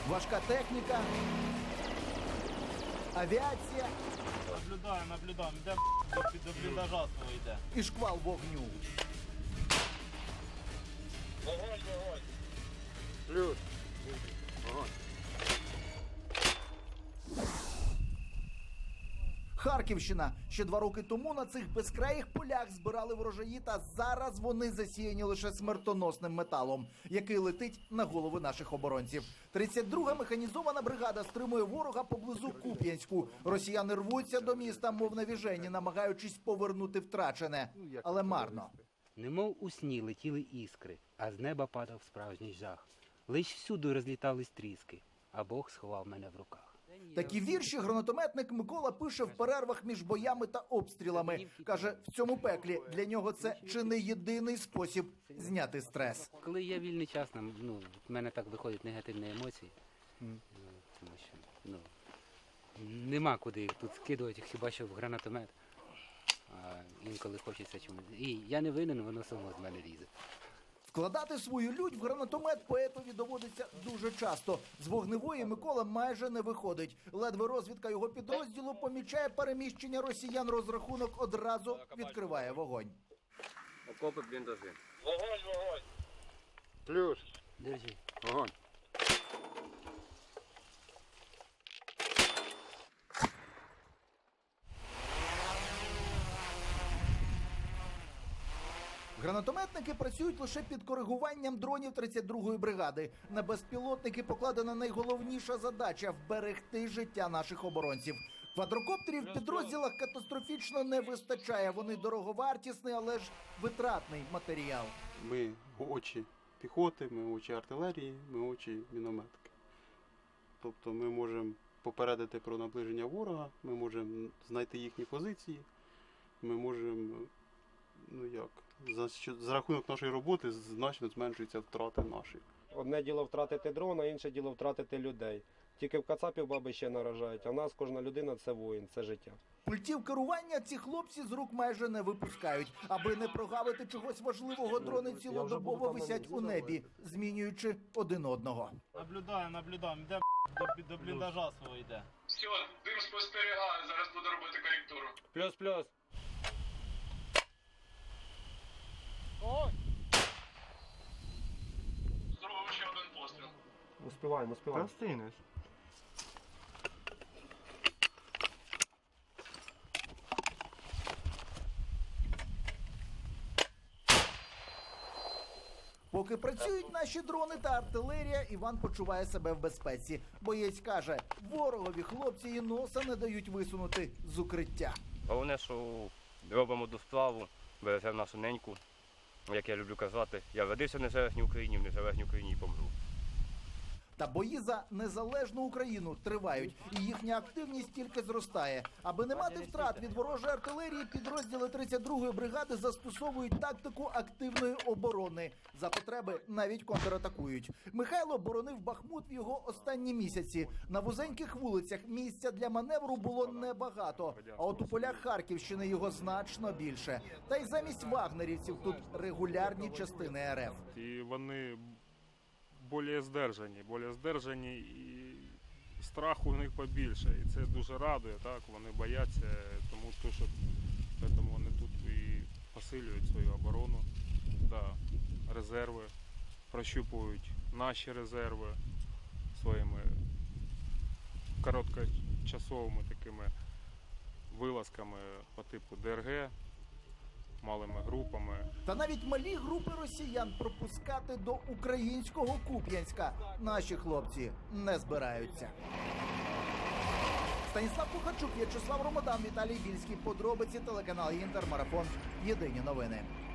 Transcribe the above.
Важка техніка, авіація. Наблюдаємо. Йде до бліндажа свого йде. І шквал вогню. Вогонь. Плюс. Вогонь. Харківщина. Ще 2 роки тому на цих безкраїх полях збирали врожаї, та зараз вони засіяні лише смертоносним металом, який летить на голови наших оборонців. 32-га механізована бригада стримує ворога поблизу Куп'янську. Росіяни рвуться до міста, мов навіжені, намагаючись повернути втрачене. Але марно. Немов у сні летіли іскри, а з неба падав справжній жах. Лиш всюди розлітались тріски, а Бог сховав мене в руках. Такі вірші гранатометник Микола пише в перервах між боями та обстрілами. Каже, в цьому пеклі для нього це чи не єдиний спосіб зняти стрес. Коли є вільний час, в мене так виходять негативні емоції. Тому що нема куди їх тут скидувати, хіба що в гранатомет. А інколи хочеться чомусь. І я не винен, воно само з мене лізе. Вкладати свою лють в гранатомет поетові доводиться дуже часто. З вогневої Микола майже не виходить. Ледве розвідка його підрозділу помічає переміщення росіян, розрахунок одразу відкриває вогонь. Окопи, бліндажі. Вогонь. Плюс. Держи. Вогонь. Гранатометники працюють лише під коригуванням дронів 32-ї бригади. На безпілотники покладена найголовніша задача – вберегти життя наших оборонців. Квадрокоптерів в підрозділах катастрофічно не вистачає. Вони дороговартісний, але ж витратний матеріал. Ми очі піхоти, ми очі артилерії, ми очі мінометки. Тобто ми можемо попередити про наближення ворога, ми можемо знайти їхні позиції, ми можемо, за рахунок нашої роботи значно зменшуються втрати наші. Одне діло втратити дрона, інше діло втратити людей. Тільки в кацапів баби ще наражають, а в нас кожна людина – це воїн, це життя. Пультів керування ці хлопці з рук майже не випускають. Аби не прогавити чогось важливого, дрони цілодобово висять у небі, змінюючи один одного. Наблюдаємо. Йде до бліндажа свого йде. Все, дим спостерігаю, зараз буду робити коректуру. Плюс. Зробимо ще один постріл. Успіваємо. Та встигнеш. Поки працюють наші дрони та артилерія, Іван почуває себе в безпеці. Боєць каже, ворогові хлопці і носа не дають висунути з укриття. Головне, що робимо до справу, бережемо нашу неньку, як я люблю казати. Я родився в незалежній Україні, в незалежній Україні і помру. Та бої за незалежну Україну тривають, і їхня активність тільки зростає. Аби не мати втрат від ворожої артилерії, підрозділи 32-ї бригади застосовують тактику активної оборони. За потреби навіть контратакують. Михайло боронив Бахмут в його останні місяці. На вузеньких вулицях місця для маневру було небагато, а от у полях Харківщини його значно більше. Та й замість вагнерівців тут регулярні частини РФ. І вони більш здержані і страху у них побільше. І це дуже радує, так, вони бояться, тому вони тут і посилюють свою оборону, резерви, прощупують наші резерви своїми короткочасовими такими вилазками по типу ДРГ, малими групами. Та навіть малі групи росіян пропускати до українського Куп'янська наші хлопці не збираються. Станіслав Кухарчук, В'ячеслав Ромодан, Віталій Більський. Подробиці, телеканал Інтер, Марафон. Єдині новини.